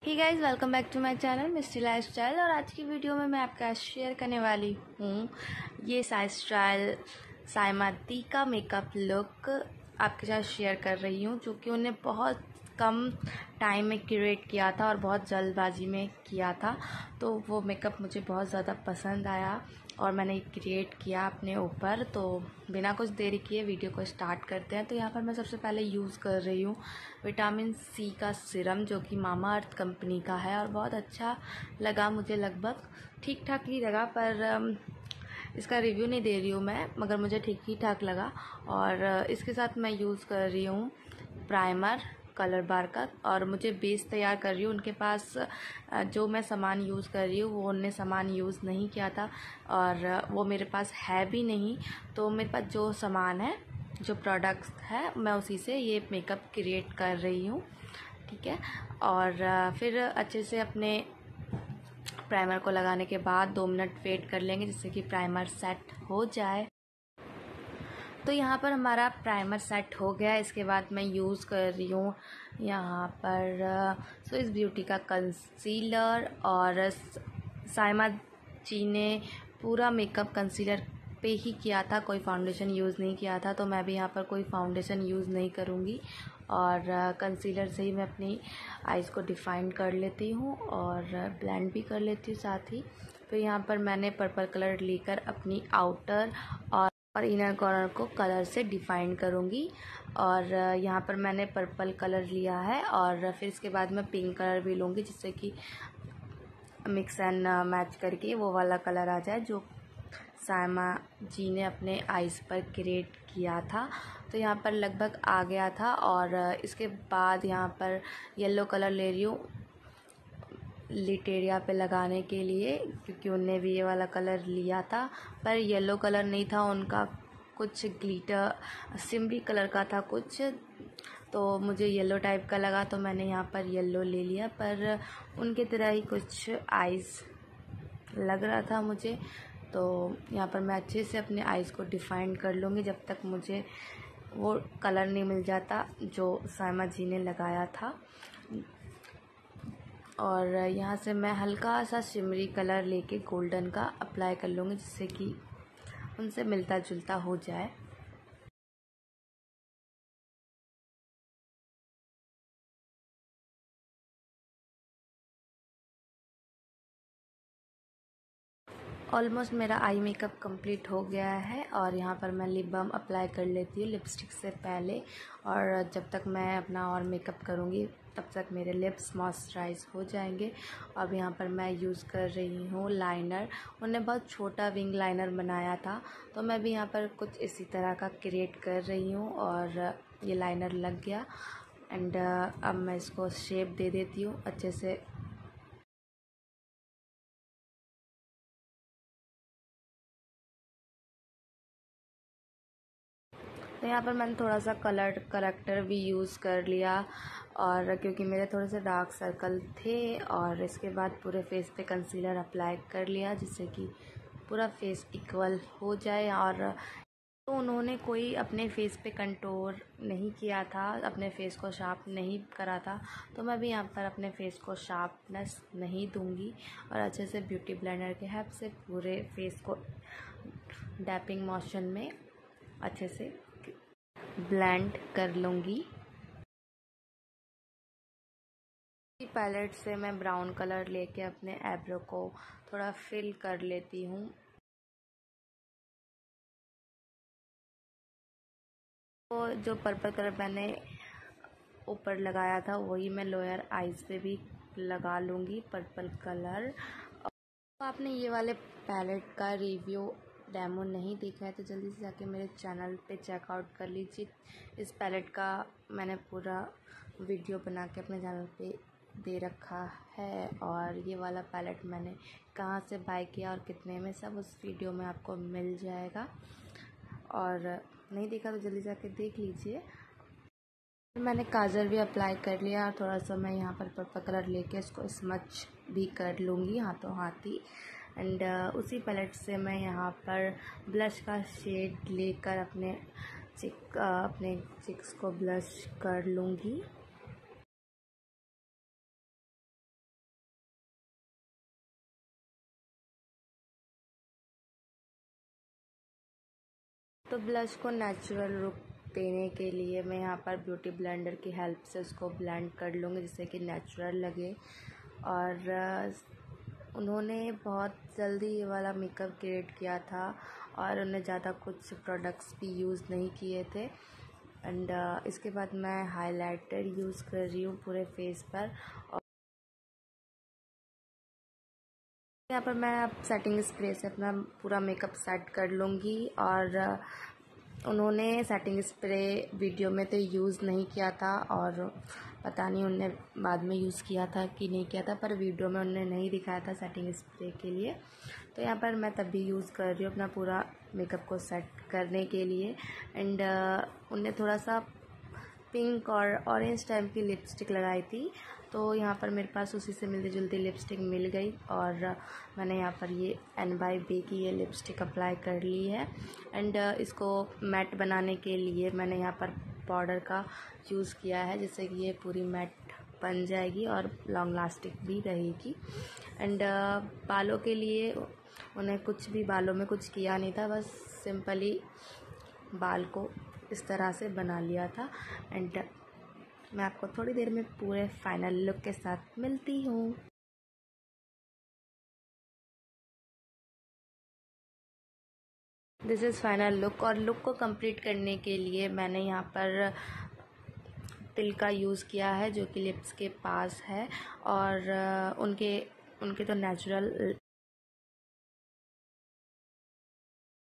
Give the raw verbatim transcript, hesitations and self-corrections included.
Hey guys, welcome back to my channel Misty Lifestyle. और आज की video में मैं आपका शेयर करने वाली हूँ ये साइज स्टाइल सायमाती का मेकअप लुक आपके साथ शेयर कर रही हूँ, जो कि उन्हें बहुत कम टाइम में क्रिएट किया था और बहुत जल्दबाजी में किया था। तो वो मेकअप मुझे बहुत ज़्यादा पसंद आया और मैंने क्रिएट किया अपने ऊपर। तो बिना कुछ देरी किए वीडियो को स्टार्ट करते हैं। तो यहाँ पर मैं सबसे पहले यूज़ कर रही हूँ विटामिन सी का सीरम, जो कि मामा अर्थ कंपनी का है और बहुत अच्छा लगा मुझे। लगभग ठीक ठाक ही लगा, पर इसका रिव्यू नहीं दे रही हूँ मैं, मगर मुझे ठीक ही ठाक लगा। और इसके साथ मैं यूज़ कर रही हूँ प्राइमर कलर बार का, और मुझे बेस तैयार कर रही हूँ। उनके पास जो मैं सामान यूज़ कर रही हूँ वो उनने सामान यूज़ नहीं किया था और वो मेरे पास है भी नहीं। तो मेरे पास जो सामान है, जो प्रोडक्ट्स है, मैं उसी से ये मेकअप क्रिएट कर रही हूँ, ठीक है। और फिर अच्छे से अपने प्राइमर को लगाने के बाद दो मिनट वेट कर लेंगे जिससे कि प्राइमर सेट हो जाए। तो यहाँ पर हमारा प्राइमर सेट हो गया। इसके बाद मैं यूज़ कर रही हूँ यहाँ पर स्विस ब्यूटी का कंसीलर। और सायमा जी ने पूरा मेकअप कंसीलर पे ही किया था, कोई फाउंडेशन यूज़ नहीं किया था। तो मैं भी यहाँ पर कोई फाउंडेशन यूज़ नहीं करूँगी और कंसीलर से ही मैं अपनी आइज़ को डिफ़ाइन कर लेती हूँ और ब्लेंड भी कर लेती हूँ साथ ही। फिर यहाँ पर मैंने पर्पल कलर लेकर अपनी आउटर और और इनर कॉर्नर को कलर से डिफ़ाइन करूँगी। और यहाँ पर मैंने पर्पल कलर लिया है और फिर इसके बाद मैं पिंक कलर भी लूँगी, जिससे कि मिक्स एंड मैच करके वो वाला कलर आ जाए जो सायमा जी ने अपने आइज़ पर क्रिएट किया था। तो यहाँ पर लगभग आ गया था। और इसके बाद यहाँ पर येलो कलर ले रही हूँ लिट एरिया पे लगाने के लिए, क्योंकि उनने भी ये वाला कलर लिया था, पर येलो कलर नहीं था उनका, कुछ ग्लिटर सिमरी कलर का था कुछ। तो मुझे येलो टाइप का लगा तो मैंने यहाँ पर येलो ले लिया, पर उनके तरह ही कुछ आइज़ लग रहा था मुझे। तो यहाँ पर मैं अच्छे से अपने आइज़ को डिफ़ाइन कर लूँगी जब तक मुझे वो कलर नहीं मिल जाता जो सायमा जी ने लगाया था। और यहाँ से मैं हल्का सा शिमरी कलर लेके गोल्डन का अप्लाई कर लूँगी, जिससे कि उनसे मिलता जुलता हो जाए। ऑलमोस्ट मेरा आई मेकअप कंप्लीट हो गया है और यहाँ पर मैं लिप बाम अप्लाई कर लेती हूँ लिपस्टिक से पहले। और जब तक मैं अपना और मेकअप करूँगी तब तक मेरे लिप्स मॉइस्चराइज हो जाएंगे। अब यहाँ पर मैं यूज़ कर रही हूँ लाइनर। उन्होंने बहुत छोटा विंग लाइनर बनाया था, तो मैं भी यहाँ पर कुछ इसी तरह का क्रिएट कर रही हूँ और ये लाइनर लग गया। एंड अब मैं इसको शेप दे देती हूँ अच्छे से। तो यहाँ पर मैंने थोड़ा सा कलर करेक्टर भी यूज़ कर लिया, और क्योंकि मेरे थोड़े से डार्क सर्कल थे। और इसके बाद पूरे फेस पे कंसीलर अप्लाई कर लिया, जिससे कि पूरा फेस इक्वल हो जाए। और तो उन्होंने कोई अपने फेस पे कंटूर नहीं किया था, अपने फेस को शार्प नहीं करा था, तो मैं भी यहाँ पर अपने फेस को शार्पनेस नहीं दूंगी और अच्छे से ब्यूटी ब्लेंडर के हेल्प से पूरे फेस को डैपिंग मोशन में अच्छे से ब्लेंड कर लूँगी। पैलेट से मैं ब्राउन कलर लेके अपने आईब्रो को थोड़ा फिल कर लेती हूँ। तो जो पर्पल कलर मैंने ऊपर लगाया था वही मैं लोअर आईज पे भी लगा लूँगी, पर्पल कलर। तो आपने ये वाले पैलेट का रिव्यू डेमो नहीं देखा है तो जल्दी से जाके मेरे चैनल पे चेकआउट कर लीजिए। इस पैलेट का मैंने पूरा वीडियो बना के अपने चैनल पे दे रखा है, और ये वाला पैलेट मैंने कहाँ से बाय किया और कितने में, सब उस वीडियो में आपको मिल जाएगा। और नहीं देखा तो जल्दी जाके देख लीजिए। मैंने काजल भी अप्लाई कर लिया और थोड़ा सा मैं यहाँ पर पर्पल कलर लेके इसको स्मच भी कर लूँगी हाथों हाथी। एंड uh, उसी पैलेट से मैं यहाँ पर ब्लश का शेड लेकर अपने चिक uh, अपने चिक्स को ब्लश कर लूँगी। तो ब्लश को नेचुरल लुक देने के लिए मैं यहाँ पर ब्यूटी ब्लेंडर की हेल्प से उसको ब्लेंड कर लूँगी जिससे कि नेचुरल लगे। और उन्होंने बहुत जल्दी ये वाला मेकअप क्रिएट किया था और उन्हें ज़्यादा कुछ प्रोडक्ट्स भी यूज़ नहीं किए थे। एंड इसके बाद मैं हाइलाइटर यूज़ कर रही हूँ पूरे फेस पर। और यहाँ पर मैं अब सेटिंग स्प्रे से अपना पूरा मेकअप सेट कर लूँगी। और उन्होंने सेटिंग स्प्रे वीडियो में तो यूज़ नहीं किया था और पता नहीं उनने बाद में यूज़ किया था कि नहीं किया था, पर वीडियो में उन्होंने नहीं दिखाया था सेटिंग स्प्रे के लिए। तो यहाँ पर मैं तब भी यूज़ कर रही हूँ अपना पूरा मेकअप को सेट करने के लिए। एंड उनने थोड़ा सा पिंक और ऑरेंज टाइप की लिपस्टिक लगाई थी, तो यहाँ पर मेरे पास उसी से मिलती जुलती लिपस्टिक मिल गई और मैंने यहाँ पर ये एन बाई बी की ये लिपस्टिक अप्लाई कर ली है। एंड इसको मैट बनाने के लिए मैंने यहाँ पर पाउडर का यूज़ किया है जिससे कि ये पूरी मैट बन जाएगी और लॉन्ग लास्टिंग भी रहेगी। एंड बालों के लिए उन्हें कुछ भी बालों में कुछ किया नहीं था, बस सिंपली बाल को इस तरह से बना लिया था। एंड मैं आपको थोड़ी देर में पूरे फाइनल लुक के साथ मिलती हूँ। This is final look. और लुक को कंप्लीट करने के लिए मैंने यहाँ पर तिल का यूज़ किया है जो कि लिप्स के पास है। और उनके उनके तो नेचुरल